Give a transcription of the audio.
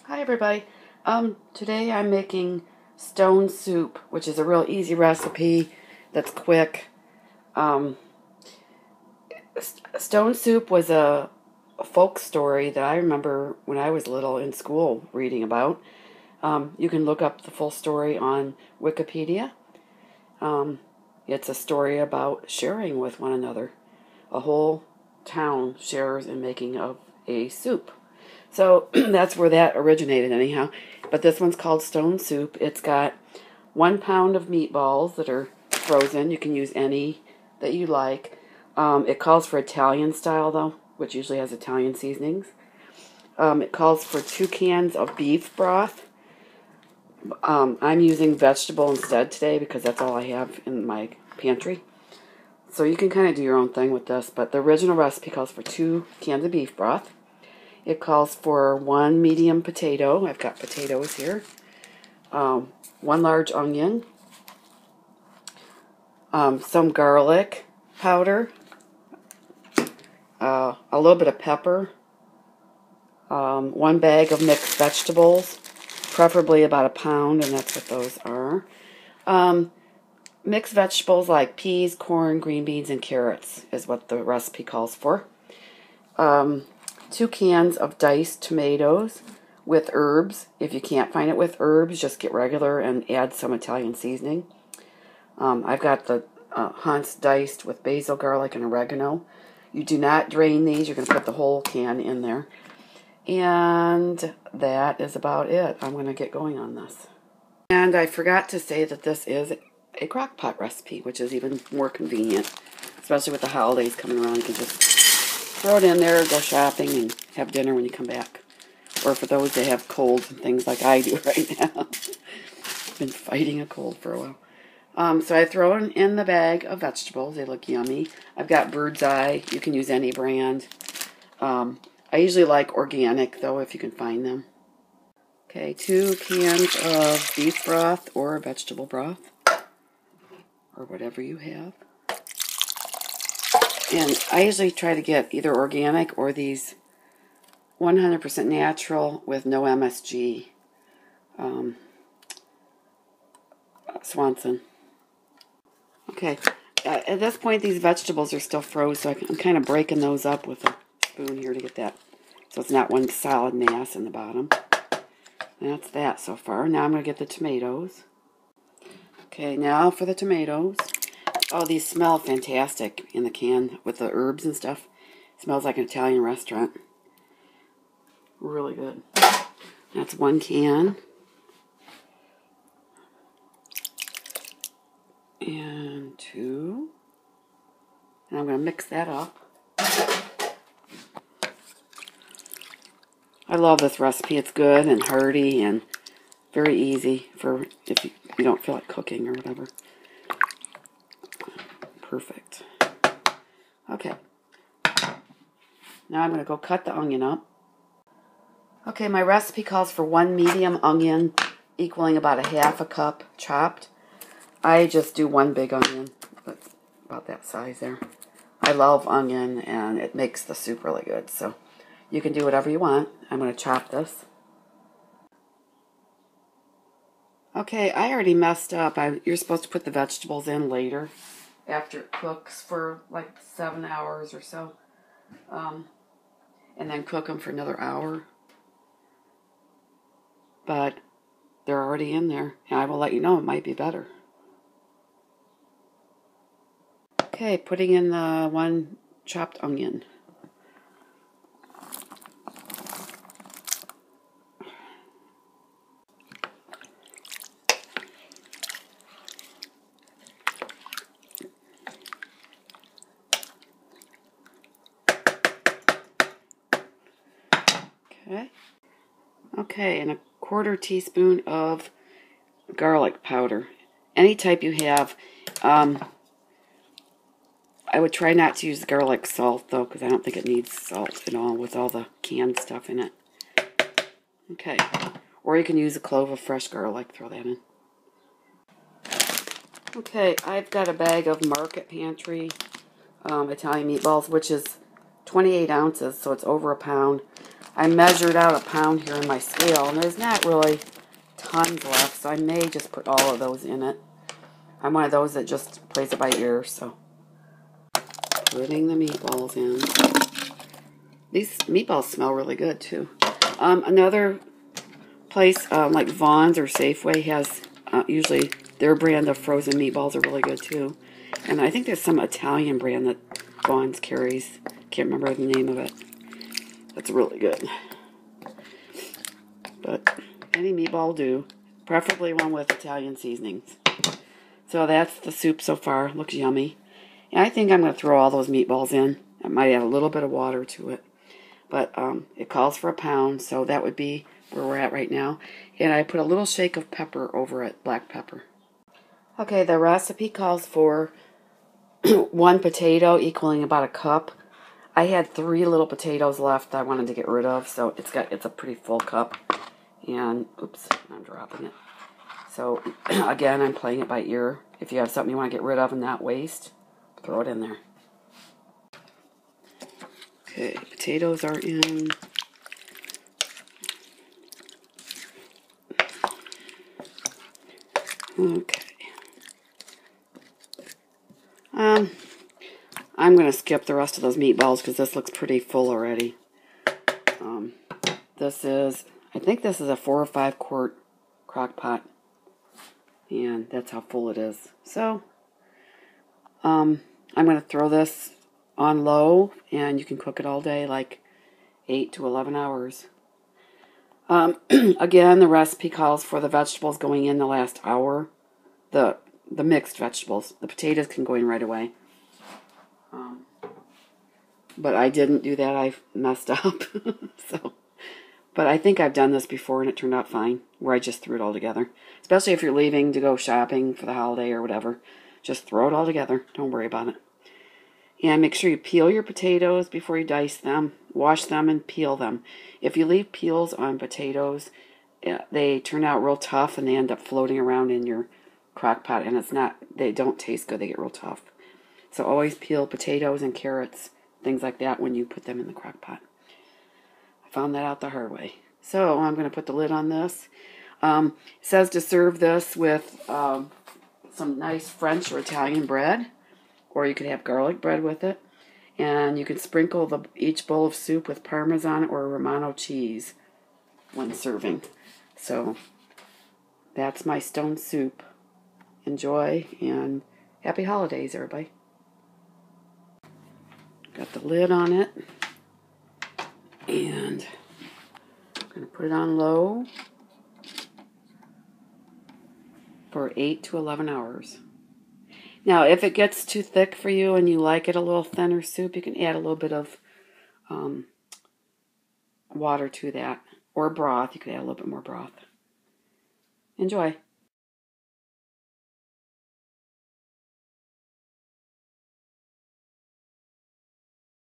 Hi everybody. Today I'm making stone soup, which is a real easy recipe that's quick. Stone soup was a folk story that I remember when I was little in school reading about. You can look up the full story on Wikipedia. It's a story about sharing with one another. A whole town shares in making of a soup. So that's where that originated anyhow. But this one's called stone soup. It's got 1 pound of meatballs that are frozen. You can use any that you like. It calls for Italian style though, which usually has Italian seasonings. It calls for 2 cans of beef broth. I'm using vegetable instead today because that's all I have in my pantry. So you can kind of do your own thing with this, but the original recipe calls for 2 cans of beef broth. It calls for 1 medium potato. I've got potatoes here. 1 large onion. Some garlic powder. A little bit of pepper. 1 bag of mixed vegetables. Preferably about 1 pound, and that's what those are. Mixed vegetables like peas, corn, green beans, and carrots is what the recipe calls for. 2 cans of diced tomatoes with herbs. If you can't find it with herbs, just get regular and add some Italian seasoning. I've got the hunts diced with basil, garlic, and oregano. You do not drain these. You're going to put the whole can in there. And that is about it. I'm going to get going on this. And I forgot to say that this is a crockpot recipe, which is even more convenient, especially with the holidays coming around. You can just throw it in there, go shopping, and have dinner when you come back. Or for those that have colds and things like I do right now. I've been fighting a cold for a while. So I throw in the bag of vegetables. They look yummy. I've got Bird's Eye. You can use any brand. I usually like organic, though, if you can find them. Okay, 2 cans of beef broth or vegetable broth. Or whatever you have. And I usually try to get either organic or these 100% natural with no MSG. Swanson. Okay, at this point these vegetables are still frozen, so I'm kind of breaking those up with a spoon here to get that, so it's not one solid mass in the bottom. And that's that so far. Now I'm going to get the tomatoes. Okay, now for the tomatoes. Oh, these smell fantastic in the can with the herbs and stuff. It smells like an Italian restaurant. Really good. That's 1 can. And 2. And I'm going to mix that up. I love this recipe. It's good and hearty and very easy for if you don't feel like cooking or whatever. Perfect. Okay. Now I'm going to go cut the onion up. Okay, my recipe calls for 1 medium onion equaling about 1/2 cup chopped. I just do 1 big onion. That's about that size there. I love onion and it makes the soup really good. So you can do whatever you want. I'm going to chop this. Okay, I already messed up. You're supposed to put the vegetables in later, after it cooks for like 7 hours or so, and then cook them for another hour. But they're already in there, and I will let you know it might be better. Okay, putting in the 1 chopped onion. Okay, and a 1/4 teaspoon of garlic powder. Any type you have. I would try not to use garlic salt, though, because I don't think it needs salt at all with all the canned stuff in it. Okay, or you can use a clove of fresh garlic. Throw that in. Okay, I've got a bag of Market Pantry Italian meatballs, which is 28 ounces, so it's over 1 pound. I measured out a pound here in my scale, and there's not really tons left, so I may just put all of those in it. I'm one of those that just plays it by ear, so putting the meatballs in. These meatballs smell really good too. Another place like Vaughn's or Safeway has usually their brand of frozen meatballs are really good too. And I think there's some Italian brand that Vaughn's carries. Can't remember the name of it. That's really good. But any meatball will do. Preferably one with Italian seasonings. So that's the soup so far. Looks yummy. And I think I'm going to throw all those meatballs in. I might add a little bit of water to it. But it calls for a pound, so that would be where we're at right now. And I put a little shake of pepper over it, black pepper. Okay, the recipe calls for 1 potato equaling about a cup. I had 3 little potatoes left that I wanted to get rid of, so it's a pretty full cup. And, oops, I'm dropping it. So, again, I'm playing it by ear. If you have something you want to get rid of and not waste, throw it in there. Okay, potatoes are in. Okay. I'm going to skip the rest of those meatballs because this looks pretty full already. I think this is a 4 or 5 quart crock pot. And that's how full it is. So, I'm going to throw this on low, and you can cook it all day, like 8 to 11 hours. Again, the recipe calls for the vegetables going in the last hour. The mixed vegetables. The potatoes can go in right away. But I didn't do that. I messed up. But I think I've done this before, and it turned out fine, where I just threw it all together. Especially if you're leaving to go shopping for the holiday or whatever. Just throw it all together. Don't worry about it. And make sure you peel your potatoes before you dice them. Wash them and peel them. If you leave peels on potatoes, they turn out real tough and they end up floating around in your crock pot. And they don't taste good. They get real tough. So always peel potatoes and carrots, things like that, when you put them in the crock pot. I found that out the hard way. So I'm going to put the lid on this. It says to serve this with some nice French or Italian bread. Or you could have garlic bread with it. And you can sprinkle each bowl of soup with Parmesan or Romano cheese when serving. So that's my stone soup. Enjoy, and happy holidays, everybody. Got the lid on it. And I'm going to put it on low for 8 to 11 hours. Now, if it gets too thick for you and you like it a little thinner soup, you can add a little bit of water to that. Or broth. You could add a little bit more broth. Enjoy.